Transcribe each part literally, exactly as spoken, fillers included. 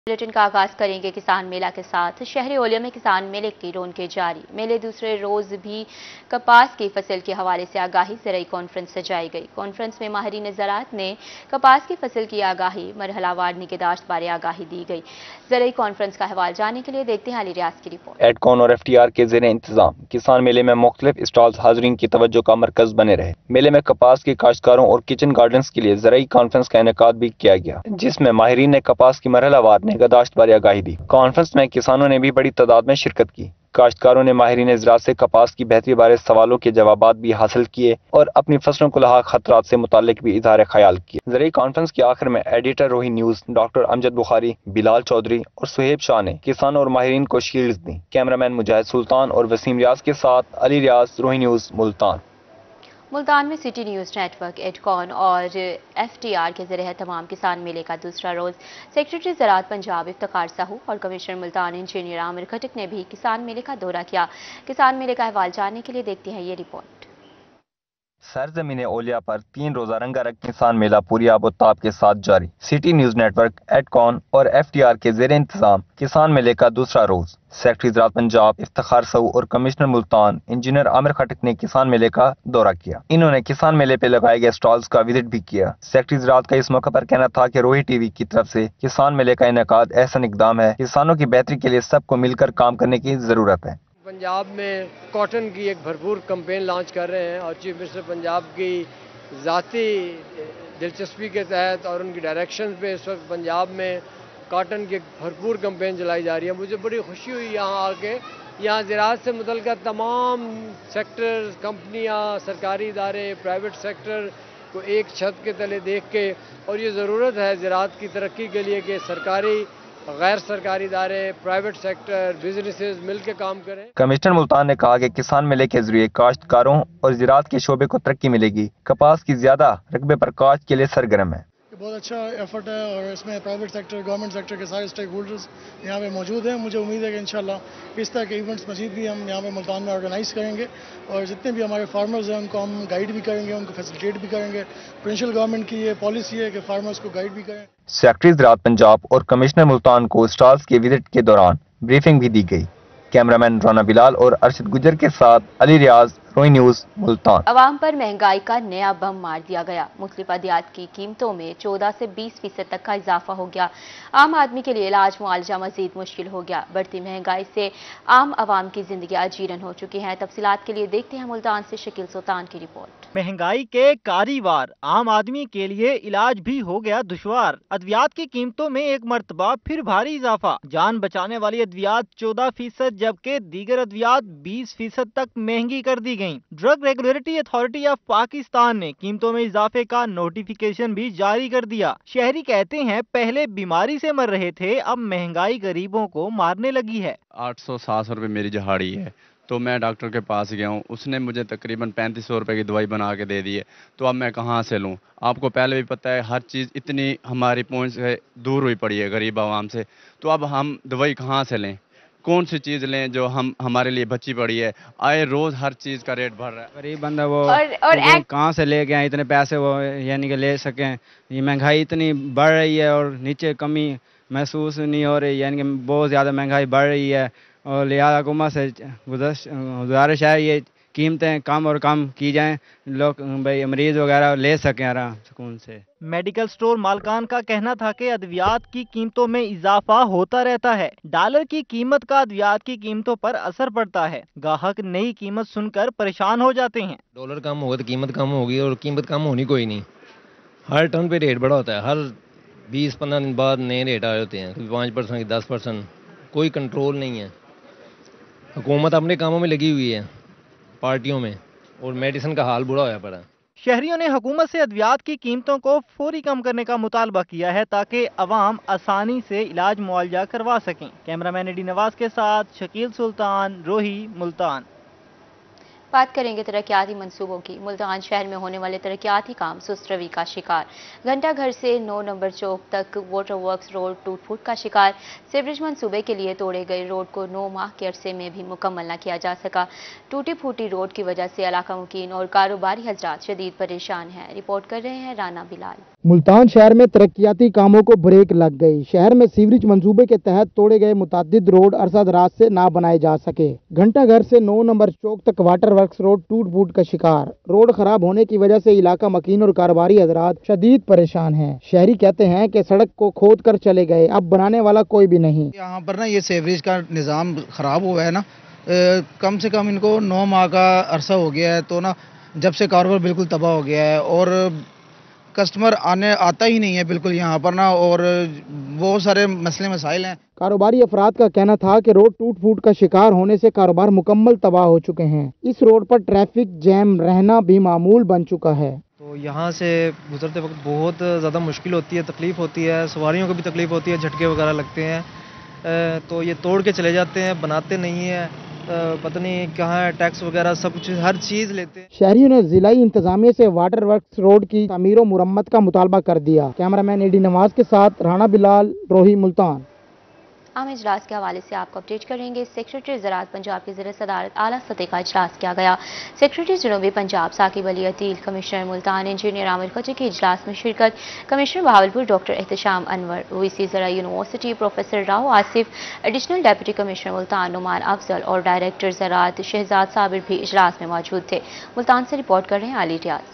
Bulletin का आगाज करेंगे किसान मेला के साथ। शहरी ओलिया में किसान मेले की रौनकें जारी। मेले दूसरे रोज भी कपास की फसल के हवाले से आगाही ज़राई कॉन्फ्रेंस सजाई गई। कॉन्फ्रेंस में माहिरीन ज़राअत ने कपास की फसल की आगाही, मरहलावार निगहदाश्त बारे आगाही दी गई। ज़राई कॉन्फ्रेंस का हवाला जानने के लिए देखते हैं अली रियाज की रिपोर्ट। एडकॉन और एफ टी आर के ज़ेरे इंतजाम किसान मेले में मुख्तलिफ स्टॉल्स हाजरीन की तवज्जो का मरकज बने रहे। मेले में कपास के काश्तकारों और किचन गार्डन्स के लिए ज़राई कॉन्फ्रेंस का इनेकाद भी किया गया, जिसमें माहिरीन ने कपास की मरहलावार निगहदाश्त बारे आगाही दी। कॉन्फ्रेंस में किसानों ने भी बड़ी तादाद में शिरकत की। काश्तकारों ने माहिरीन ज़राअत से कपास की बेहतरी बारे सवालों के जवाबात भी हासिल किए और अपनी फसलों को लाक खतरात से मुतालिक भी इज़हार ख्याल किए। ज़राई कॉन्फ्रेंस के आखिर में editor Rohi news doctor Amjad Bukhari, Bilal Chaudhry और सुहेब शाह ने किसानों और माहिरीन को शील्ड्स दी। कैमरामैन मुजाहिद सुल्तान और वसीम रियाज के साथ अली रियाज, रोही न्यूज़, मुल्तान। मुल्तान में सिटी न्यूज़ नेटवर्क, एडकॉन और एफ टी आर के ज़रिए तमाम किसान मेले का दूसरा रोज़ सेक्रेटरी ज़राअत पंजाब इफ्तिखार साहू और कमिश्नर मुल्तान इंजीनियर आमिर खटक ने भी किसान मेले का दौरा किया। किसान मेले का अहवाल जानने के लिए देखते हैं ये रिपोर्ट। सरजमीन ओलिया पर तीन रोजा रंगारंग किसान मेला पूरी आबोताब के साथ जारी। सिटी न्यूज़ नेटवर्क, एडकॉन और एफ टी आर के ज़ेरे इंतजाम किसान मेले का दूसरा रोज सेक्रेटरी ज़राअत पंजाब इफ्तिखार साहू और कमिश्नर मुल्तान इंजीनियर आमिर खटक ने किसान मेले का दौरा किया। इन्होंने किसान मेले पे लगाए गए स्टॉल्स का विजिट भी किया। सेक्रेटरी ज़राअत का इस मौके पर कहना था कि रोही टीवी की तरफ से किसान मेले का इनेकाद एहसन इकदाम है। किसानों की बेहतरी के लिए सबको मिलकर काम करने की जरूरत है। पंजाब में कॉटन की एक भरपूर कैंपेन लॉन्च कर रहे हैं और चीफ मिनिस्टर पंजाब की ज़ाती दिलचस्पी के तहत और उनकी डायरेक्शन पे इस वक्त पंजाब में कॉटन की एक भरपूर कैंपेन चलाई जा रही है। मुझे बड़ी खुशी हुई यहाँ आके। यहाँ ज़राअत से मुतल्लिक़ तमाम सेक्टर्स, कंपनियाँ, सरकारी इदारे, प्राइवेट सेक्टर को एक छत के तले देख के, और ये ज़रूरत है ज़राअत की तरक्की के लिए कि सरकारी, गैर सरकारी इदारे, प्राइवेट सेक्टर, बिजनेसेस मिलकर काम करें। कमिश्नर मुल्तान ने कहा कि किसान मेले के जरिए काश्तकारों और ज़राअत के शोबे को तरक्की मिलेगी। कपास की ज्यादा रकबे पर काश्त के लिए सरगर्म है। बहुत अच्छा एफर्ट है और इसमें प्राइवेट सेक्टर, गवर्नमेंट सेक्टर के सारे स्टेक होल्डर्स यहाँ पे मौजूद हैं। मुझे उम्मीद है कि इंशाल्लाह इस तरह के इवेंट्स मजीद भी हम यहाँ पे मुल्तान में ऑर्गेनाइज करेंगे और जितने भी हमारे फार्मर्स हैं उनको हम गाइड भी करेंगे, उनको फैसिलिटेट भी करेंगे। प्रोविंशियल गवर्नमेंट की ये पॉलिसी है कि फार्मर्स को गाइड भी करें। सेक्रेटरी ज़राअत पंजाब और कमिश्नर मुल्तान को स्टॉल्स के विजिट के दौरान ब्रीफिंग भी दी गई। कैमरामैन राना बिलाल और अरशद गुजर के साथ अली रियाज, रोही न्यूज़, मुल्तान। अवाम पर महंगाई का नया बम मार दिया गया। मुख्तलिफ अद्वियात की कीमतों में चौदह से बीस फीसद तक का इजाफा हो गया। आम आदमी के लिए इलाज मुआलजा मजीद मुश्किल हो गया। बढ़ती महंगाई से आम आवाम की जिंदगी अजीरन हो चुकी है। तफसीलात के लिए देखते हैं मुल्तान से शकील सुल्तान की रिपोर्ट। महंगाई के कारीवार आम आदमी के लिए इलाज भी हो गया दुश्वार। अद्वियात की कीमतों में एक मरतबा फिर भारी इजाफा। जान बचाने वाली अद्वियात चौदह फीसद जबकि दीगर अद्वियात बीस फीसद तक महंगी कर दी गयी। Drug regulatory authority of Pakistan ने कीमतों में इजाफे का नोटिफिकेशन भी जारी कर दिया। शहरी कहते हैं पहले बीमारी से मर रहे थे, अब महंगाई गरीबों को मारने लगी है। आठ सौ सात सौ रुपये मेरी दिहाड़ी है, तो मैं डॉक्टर के पास गया हूँ, उसने मुझे तकरीबन पैंतीस सौ रुपये की दवाई बना के दे दी है। तो अब मैं कहाँ से लूँ? आपको पहले भी पता है हर चीज़ इतनी हमारी पहुँच से दूर हुई पड़ी है गरीब आवाम से, तो अब हम दवाई कहाँ से लें? कौन सी चीज़ लें जो हम हमारे लिए बची पड़ी है? आए रोज़ हर चीज़ का रेट बढ़ रहा है। गरीब बंदा वो और, और वो कहाँ से ले गए इतने पैसे वो यानी कि ले सकें? ये महंगाई इतनी बढ़ रही है और नीचे कमी महसूस नहीं हो रही, यानी कि बहुत ज़्यादा महंगाई बढ़ रही है। और लिहाजा हुकूमत से गुजारिश है ये कीमतें कम और कम की जाएं, लोग भाई मरीज वगैरह ले सकें आराम सुकून से। मेडिकल स्टोर मालकान का कहना था कि अद्वियात की कीमतों में इजाफा होता रहता है। डॉलर की कीमत का अद्वियात की कीमतों पर असर पड़ता है। ग्राहक नई कीमत सुनकर परेशान हो जाते हैं। डॉलर कम होगा तो कीमत कम होगी और कीमत कम होनी कोई नहीं। हर टर्न पे रेट बढ़ा होता है, हर बीस पंद्रह दिन बाद नए रेट आए होते हैं, कभी पाँच परसेंट दस परसेंट, कोई कंट्रोल नहीं है। हुकूमत अपने कामों में लगी हुई है, पार्टियों में, और मेडिसिन का हाल बुरा होया पड़ा है। शहरियों ने हुकूमत से अद्वियात की कीमतों को फौरी कम करने का मुतालबा किया है ताकि अवाम आसानी से इलाज मुआलजा करवा सकें। कैमरामैन एडी नवाज के साथ शकील सुल्तान, रोही, मुल्तान। बात करेंगे तरक्याती मंसूबों की। मुल्तान शहर में होने वाले तरक्याती काम सुस्त रवि का शिकार। घंटा घर से नौ नंबर चौक तक वाटर वर्क्स रोड टूट फूट का शिकार। सीवरेज मंसूबे के लिए तोड़े गए रोड को नौ माह के अरसे में भी मुकम्मल न किया जा सका। टूटी फूटी रोड की वजह से इलाका मुकीन और कारोबारी हजरात शदीद परेशान हैं। रिपोर्ट कर रहे हैं राना बिलाल। मुल्तान शहर में तरक्याती कामों को ब्रेक लग गई। शहर में सीवरेज मंसूबे के तहत तोड़े गए मुतादिद रोड अरसा दराज से ना बनाए जा सके। घंटा घर से नौ नंबर चौक तक वाटर वर्क्स रोड टूट फूट का शिकार। रोड खराब होने की वजह से इलाका मकीन और कारोबारी हजरात शदीद परेशान हैं। शहरी कहते हैं कि सड़क को खोद कर चले गए, अब बनाने वाला कोई भी नहीं। यहाँ पर ना ये सीवरेज का निज़ाम खराब हुआ है ना, ए, कम से कम इनको नौ माह का अरसा हो गया है, तो ना जब से कारोबार बिल्कुल तबाह हो गया है और कस्टमर आने आता ही नहीं है बिल्कुल यहाँ पर ना, और बहुत सारे मसले मसाइल हैं। कारोबारी अफराद का कहना था कि रोड टूट फूट का शिकार होने से कारोबार मुकम्मल तबाह हो चुके हैं। इस रोड पर ट्रैफिक जैम रहना भी मामूल बन चुका है। तो यहाँ से गुजरते वक्त बहुत ज़्यादा मुश्किल होती है, तकलीफ़ होती है, सवारियों को भी तकलीफ़ होती है, झटके वगैरह लगते हैं। तो ये तोड़ के चले जाते हैं, बनाते नहीं है, पता नहीं कहाँ है, टैक्स वगैरह सब कुछ हर चीज़ लेते हैं। शहरियों ने जिलाई इंतजामिया से वाटर वर्क्स रोड की तामीर और मुरम्मत का मुतालबा कर दिया। कैमरामैन एडी नवाज के साथ राना बिलाल, रोही, मुल्तान। आम इजलास के हवाले से आपको अपडेट करेंगे। सेक्रेटरी ज़राअत पंजाब की ज़ेर सदारत आला सतह का इजलास किया गया। सेक्रेटरी जनूबी पंजाब साकिब अली अतील, कमिश्नर मुल्तान इंजीनियर आमिर खत्री की इजलास में शिरकत। Commissioner Bahawalpur doctor Ehtesham Anwar, OVC ज़रा university professor Rao Asif, additional deputy commissioner Multan Noman Afzal और डायरेक्टर ज़राअत शहजाद साबिर भी इजलास में मौजूद थे। मुल्तान से रिपोर्ट कर रहे हैं अली रियाज।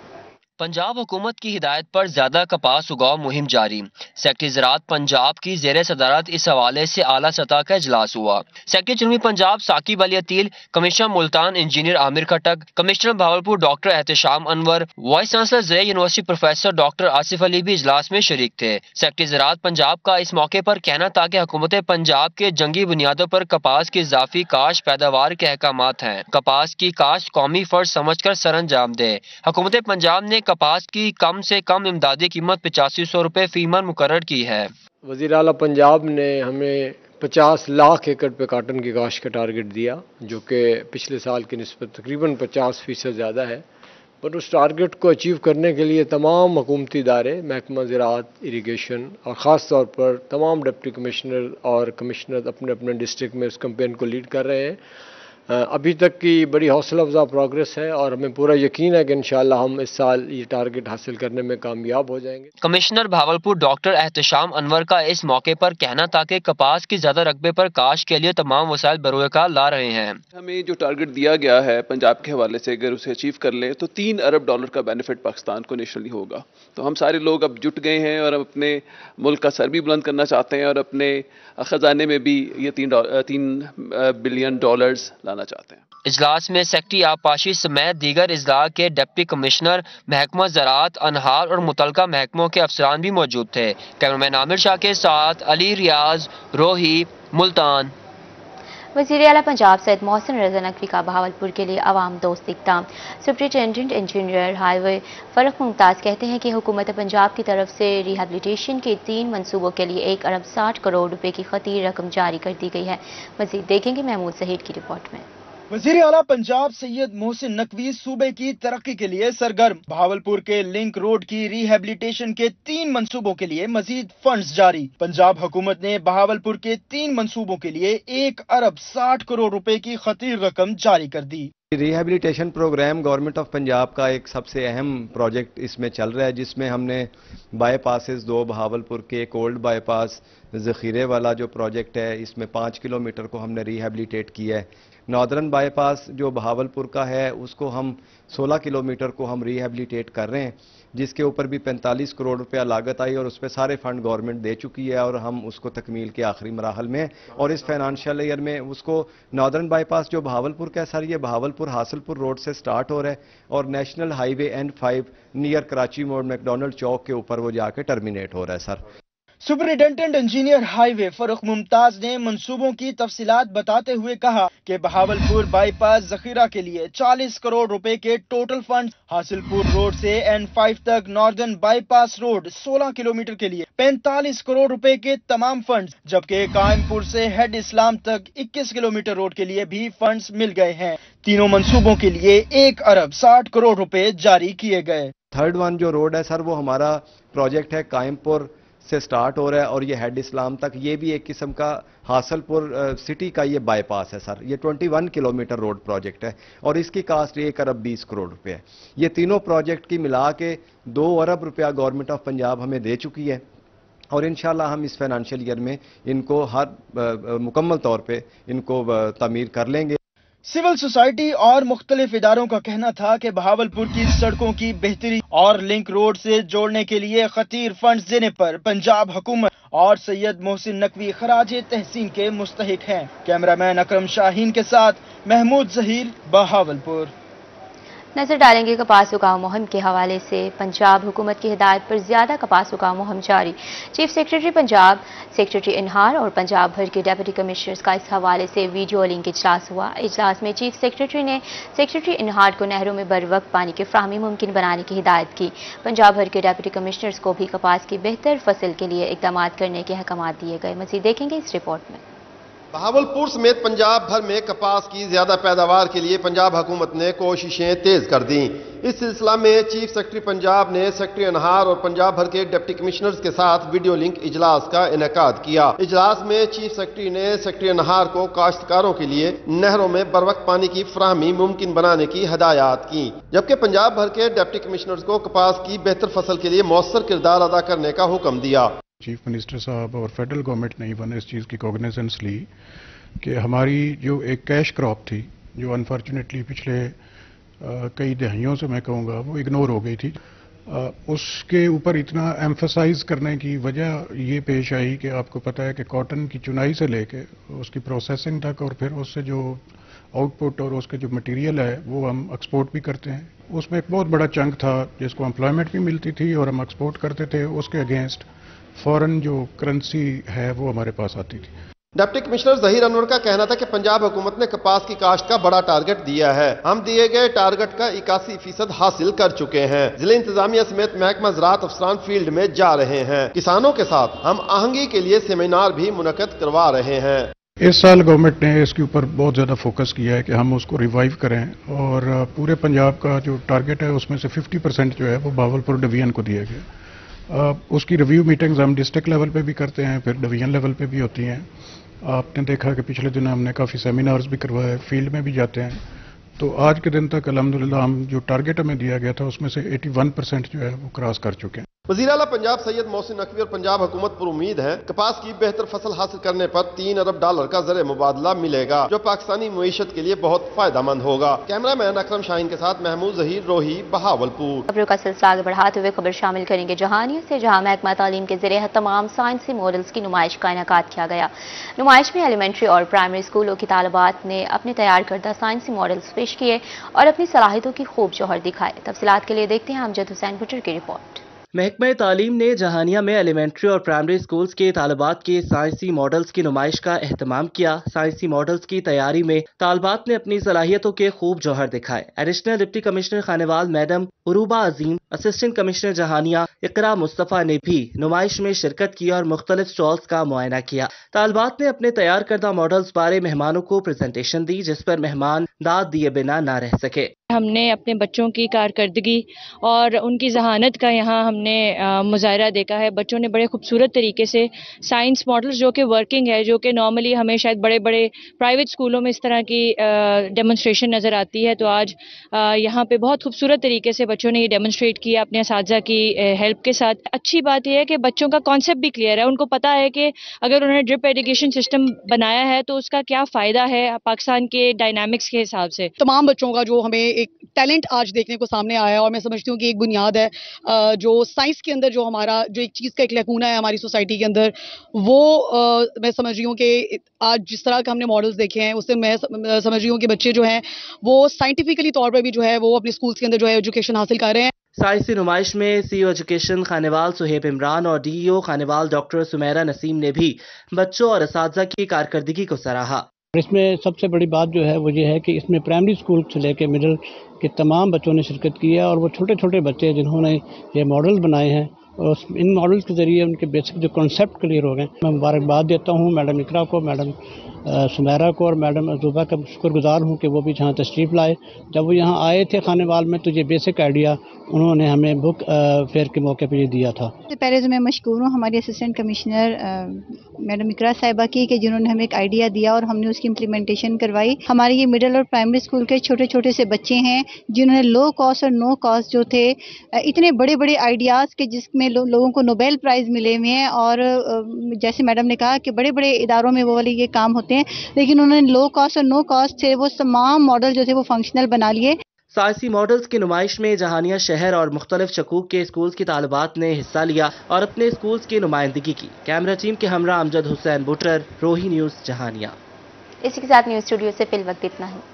पंजाब हुकूमत की हिदायत पर ज्यादा कपास उगाओ मुहिम जारी। सेक्रेटरी ज़राअत पंजाब की ज़ेर सदारत इस हवाले से आला सतह का इजलास हुआ। सेक्रेटरी जनूबी Punjab Saqib Ali Ateel, commissioner Multan engineer Aamir Khattak, commissioner Bahawalpur doctor Ehtesham Anwar, vice chancellor ज़रा university professor doctor Asif Ali भी इजलास में शरीक थे। सेक्रेटरी ज़राअत पंजाब का इस मौके पर कहना था कि हुकूमत पंजाब के जंगी बुनियादों पर कपास की इजाफी काश्त पैदावार के अहकामात हैं। कपास की काश्त कौमी फर्ज समझ कर सर अंजाम दे। हुकूमत पंजाब ने कपास की कम से कम इमदादी कीमत पचासी सौ रुपए फी मन मुकर्रर की है। वज़ीर आला पंजाब ने हमें पचास लाख एकड़ पे काटन की काश्त का टारगेट दिया, जो कि पिछले साल की निस्बत तकरीबन पचास फीसद ज़्यादा है। पर उस टारगेट को अचीव करने के लिए तमाम हुकूमती इदारे, महकमा ज़राअत, इरीगेशन और ख़ास तौर पर तमाम डिप्टी कमिश्नर और कमिश्नर अपने अपने डिस्ट्रिक्ट में इस कैंपेन को लीड कर रहे हैं। अभी तक की बड़ी हौसला अफजा प्रोग्रेस है और हमें पूरा यकीन है कि इंशाअल्लाह हम इस साल ये टारगेट हासिल करने में कामयाब हो जाएंगे। कमिश्नर भावलपुर डॉक्टर एहतशाम अनवर का इस मौके पर कहना था कि कपास की ज्यादा रकबे पर काश्त के लिए तमाम वसाइल बरोकार ला रहे हैं। हमें जो टारगेट दिया गया है पंजाब के हवाले से, अगर उसे अचीव कर ले तो तीन अरब डॉलर का बेनिफिट पाकिस्तान को नेशनली होगा। तो हम सारे लोग अब जुट गए हैं और अपने मुल्क का सर भी बुलंद करना चाहते हैं और अपने खजाने में भी ये तीन तीन बिलियन डॉलर्स लाना चाहते हैं। इजलास में सेक्रेटरी आबपाशी समेत दीगर इजला के डिप्टी कमिश्नर, महकमा ज़राअत, अनहार और मुतलका महकमों के अफसरान भी मौजूद थे। कैमरामैन आमिर शाह के साथ अली रियाज, रोही, मुल्तान। वज़ीर आला पंजाब सैयद मोहसिन रज़ा नकवी का बहावलपुर के लिए अवाम दोस्त इक़दाम। Superintendent engineer highway Farrukh Mumtaz कहते हैं कि हुकूमत पंजाब की तरफ से रिहेबिलिटेशन के तीन मनसूबों के लिए एक अरब साठ करोड़ रुपए की खतीर रकम जारी कर दी गई है। मज़ीद देखेंगे महमूद ज़हीर की रिपोर्ट में। वज़ीर आला पंजाब सैयद मोहसिन नकवी सूबे की तरक्की के लिए सरगर्म। बहावलपुर के लिंक रोड की रिहेबिलिटेशन के तीन मंसूबों के लिए मजीद फंड्स जारी। पंजाब हुकूमत ने बहावलपुर के तीन मंसूबों के लिए एक अरब साठ करोड़ रुपए की खतीर रकम जारी कर दी। Rehabilitation programme government of Punjab का एक सबसे अहम प्रोजेक्ट इसमें चल रहा है, जिसमें हमने बाईपासेस दो, बहावलपुर के एक ओल्ड बाईपास ज़ख़ीरे वाला जो प्रोजेक्ट है, इसमें पाँच किलोमीटर को हमने रिहेबिलिटेट किया है। नॉर्दर्न बाईपास जो बहावलपुर का है उसको हम सोलह किलोमीटर को हम रिहेबिलिटेट कर रहे हैं, जिसके ऊपर भी पैंतालीस करोड़ रुपया लागत आई और उस पर सारे फंड गवर्नमेंट दे चुकी है और हम उसको तकमील के आखिरी मराहल में। और इस फाइनेंशियल ईयर में उसको नॉर्दर्न बाईपास जो बहावलपुर का है सर, ये बहावलपुर हासिलपुर रोड से स्टार्ट हो रहा है और national highway N five near Karachi मोड़ मैकडोनल्ड चौक के ऊपर वो जाके टर्मिनेट हो रहा है sir. Superintendent engineer highway Farrukh Mumtaz ने मंसूबों की तफसीलात बताते हुए कहा कि बहावलपुर बाईपास जखीरा के लिए चालीस करोड़ रुपए के टोटल फंड, हासिलपुर रोड से एन फाइव तक नॉर्दर्न बाईपास रोड सोलह किलोमीटर के लिए पैंतालीस करोड़ रुपए के तमाम फंड, जबकि कायमपुर से हेड इस्लाम तक इक्कीस किलोमीटर रोड के लिए भी फंड्स मिल गए हैं। तीनों मंसूबों के लिए एक अरब साठ करोड़ रुपए जारी किए गए। थर्ड वन जो रोड है सर वो हमारा प्रोजेक्ट है, कायमपुर से स्टार्ट हो रहा है और ये हेड इस्लाम तक, ये भी एक किस्म का हासिलपुर सिटी का ये बाईपास है सर। ये इक्कीस किलोमीटर रोड प्रोजेक्ट है और इसकी कास्ट एक अरब बीस करोड़ रुपए है। ये तीनों प्रोजेक्ट की मिला के दो अरब रुपया गवर्नमेंट ऑफ पंजाब हमें दे चुकी है और इंशाल्लाह हम इस फाइनेंशियल ईयर में इनको हर मुकम्मल तौर पे इनको तामीर कर लेंगे। सिविल सोसाइटी और मुख्तलिफ इदारों का कहना था कि बहावलपुर की सड़कों की बेहतरी और लिंक रोड से जोड़ने के लिए खतीर फंड्स देने पर पंजाब हुकूमत और सैयद मोहसिन नकवी खराज तहसीन के मुस्तहिक हैं। कैमरामैन अकरम शाहीन के साथ महमूद जहीर, बहावलपुर। नजर डालेंगे कपास उगाओ मुहिम के हवाले से। पंजाब हुकूमत की हिदायत पर ज्यादा कपास उगाओ मुहिम जारी। चीफ सेक्रेटरी पंजाब, सेक्रेटरी इनहार और पंजाब भर के डिप्टी कमिश्नर्स का इस हवाले से वीडियो लिंक इजलास हुआ। इजलास में चीफ सेक्रेटरी ने सेक्रेटरी इनहार को नहरों में बर वक्त पानी की फ्राहमी मुमकिन बनाने की हिदायत की। पंजाब भर के डिप्टी कमिश्नर्स को भी कपास की बेहतर फसल के लिए इकदाम करने के अहकाम दिए गए। मजीद देखेंगे इस रिपोर्ट में। बहावलपुर समेत पंजाब भर में कपास की ज्यादा पैदावार के लिए पंजाब हुकूमत ने कोशिशें तेज कर दी। इस सिलसिला में चीफ सेक्रेटरी पंजाब ने सेक्रेटरी अनहार और पंजाब भर के डिप्टी कमिश्नर्स के साथ वीडियो लिंक इजलास का इनेकाद किया। इजलास में चीफ सेक्रेटरी ने सेक्रेटरी अनहार को काश्तकारों के लिए नहरों में बर वक्त पानी की फ्राहमी मुमकिन बनाने की हदायत की, जबकि पंजाब भर के डिप्टी कमिश्नर्स को कपास की बेहतर फसल के लिए मौसर किरदार अदा करने का हुक्म दिया। चीफ मिनिस्टर साहब और फेडरल गवर्नमेंट ने इवन इस चीज़ की कॉग्निजेंस ली कि हमारी जो एक कैश क्रॉप थी, जो अनफॉर्चुनेटली पिछले आ, कई दहाइयों से मैं कहूँगा वो इग्नोर हो गई थी, आ, उसके ऊपर इतना एम्फसाइज करने की वजह ये पेश आई कि आपको पता है कि कॉटन की चुनाई से लेके उसकी प्रोसेसिंग तक और फिर उससे जो आउटपुट और उसके जो मटेरियल है वो हम एक्सपोर्ट भी करते हैं। उसमें एक बहुत बड़ा चंक था जिसको एम्प्लॉयमेंट भी मिलती थी और हम एक्सपोर्ट करते थे, उसके अगेंस्ट फॉरेन जो करेंसी है वो हमारे पास आती थी। डिप्टी कमिश्नर जहीर अनवर का कहना था कि पंजाब हुकूमत ने कपास की काश्त का बड़ा टारगेट दिया है। हम दिए गए टारगेट का इक्यासी फीसद हासिल कर चुके हैं। जिले इंतजामिया समेत महकमा ज़राअत अफसरान फील्ड में जा रहे हैं। किसानों के साथ हम आहंगी के लिए सेमिनार भी मुनक्कद करवा रहे हैं। इस साल गवर्नमेंट ने इसके ऊपर बहुत ज़्यादा फोकस किया है कि हम उसको रिवाइव करें और पूरे पंजाब का जो टारगेट है उसमें से फिफ्टी परसेंट जो है वो बहावलपुर डिवीजन को दिया गया। Uh, उसकी रिव्यू मीटिंग्स हम डिस्ट्रिक्ट लेवल पे भी करते हैं, फिर डिवीजन लेवल पे भी होती हैं। आपने देखा कि पिछले दिन हमने काफ़ी सेमिनार्स भी करवाए, फील्ड में भी जाते हैं। तो आज के दिन तक अल्हम्दुलिल्लाह हम जो टारगेट हमें दिया गया था उसमें से इक्यासी परसेंट जो है वो क्रॉस कर चुके हैं। वज़ीर आला पंजाब सैयद मोहसिन नकवी और पंजाब हुकूमत पर उम्मीद है कपास की बेहतर फसल हासिल करने पर तीन अरब डॉलर का ज़र मुबादला मिलेगा, जो पाकिस्तानी मईशत के लिए बहुत फायदेमंद होगा। कैमरामैन अकरम शाहीन के साथ महमूद जहीर, रोही, बहावलपुर। खबरों का सिलसिला आगे बढ़ाते हुए खबर शामिल करेंगे जहानिया से, जहां महकमा तालीम के ज़रिए तमाम साइंसी मॉडल्स की नुमाइश का इनेकाद किया गया। नुमाइश में एलिमेंट्री और प्राइमरी स्कूलों की तालिबात ने अपने तैयार करदा साइंसी मॉडल्स पेश किए और अपनी सलाहियतों की खूब जौहर दिखाए। तफसीलात के लिए देखते हैं अमजद हुसैन भुट्टर की रिपोर्ट। महकमा तालीम ने जहानिया में एलिमेंट्री और प्राइमरी स्कूल्स के तालिबात के साइंसी मॉडल्स की नुमाइश का एहतमाम किया। साइंसी मॉडल्स की तैयारी में तालिबात ने अपनी सलाहियतों के खूब जौहर दिखाए। Additional deputy commissioner Khanewal madam Arooba Azeem, assistant commissioner Jahania Iqra Mustafa ने भी नुमाइश में शिरकत की और मुख्तलिफ स्टॉल्स का मुआयना किया। तालिबात ने अपने तैयार करदा मॉडल्स बारे मेहमानों को प्रेजेंटेशन दी, जिस पर मेहमान दाद दिए बिना न रह सके। हमने अपने बच्चों की कारकर्दगी और उनकी जहानत का यहाँ हमने मुजाहरा देखा है। बच्चों ने बड़े खूबसूरत तरीके से साइंस मॉडल्स जो कि वर्किंग है, जो कि नॉर्मली हमें शायद बड़े बड़े प्राइवेट स्कूलों में इस तरह की डेमोन्स्ट्रेशन नज़र आती है, तो आज यहाँ पे बहुत खूबसूरत तरीके से बच्चों ने ये डेमोन्स्ट्रेट किया अपने असातिज़ा की हेल्प के साथ। अच्छी बात यह है कि बच्चों का कॉन्सेप्ट भी क्लियर है, उनको पता है कि अगर उन्होंने ड्रिप एजुकेशन सिस्टम बनाया है तो उसका क्या फ़ायदा है पाकिस्तान के डायनामिक्स के हिसाब से। तमाम बच्चों का जो हमें एक टैलेंट आज देखने को सामने आया है और मैं समझती हूँ कि एक बुनियाद है जो साइंस के अंदर जो हमारा जो एक चीज़ का एक लकूना है हमारी सोसाइटी के अंदर, वो आ, मैं समझ रही हूँ कि आज जिस तरह के हमने मॉडल्स देखे हैं उससे मैं समझ रही हूँ कि बच्चे जो हैं वो साइंटिफिकली तौर पर भी जो है वो अपने स्कूल्स के अंदर जो है एजुकेशन हासिल कर रहे हैं। साइंसी नुमाइश में सीईओ एजुकेशन खानेवाल सुहेब इमरान और डीईओ खानेवाल डॉक्टर सुमेरा नसीम ने भी बच्चों और असातिज़ा की कारकर्दगी को सराहा। इसमें सबसे बड़ी बात जो है वो ये है कि इसमें प्राइमरी स्कूल से लेकर मिडिल के तमाम बच्चों ने शिरकत की है और वो छोटे छोटे बच्चे जिन्होंने ये मॉडल बनाए हैं और इन मॉडल्स के ज़रिए उनके बेसिक जो कॉन्सेप्ट क्लियर हो गए। मैं मुबारकबाद देता हूँ मैडम इकरा को, मैडम सुमेरा को और मैडम अजूबा का शुक्रगुजार हूँ कि वो भी जहाँ तशरीफ़ लाए। जब वो यहाँ आए थे खानेवाल में तो ये बेसिक आइडिया उन्होंने हमें बुक फेयर के मौके पर ये दिया था। सबसे पहले तो मैं मशकूर हूँ हमारी असिस्टेंट कमिश्नर मैडम इकरा साहिबा की कि जिन्होंने हमें एक आइडिया दिया और हमने उसकी इम्प्लीमेंटेशन करवाई। हमारे ये मिडिल और प्राइमरी स्कूल के छोटे छोटे से बच्चे हैं जिन्होंने लो कॉस्ट और नो कॉस्ट जो थे इतने बड़े बड़े आइडियाज़ के जिसमें लो, लोगों को नोबेल प्राइज़ मिले हुए हैं और जैसे मैडम ने कहा कि बड़े बड़े इदारों में वो वाले ये काम होते हैं, लेकिन उन्होंने लो कॉस्ट और नो कॉस्ट से वो तमाम मॉडल जो थे वो फंक्शनल बना लिए। साइंसी मॉडल्स की नुमाइश में जहानिया शहर और मुख्तलिफ शकूक के स्कूल्स की तालिबात ने हिस्सा लिया और अपने स्कूल्स की नुमाइंदगी की। कैमरा टीम के हमरा अमजद हुसैन बुटर, रोही न्यूज़ जहानिया। इसी के साथ न्यूज़ स्टूडियो से फिल वक्त इतना ही।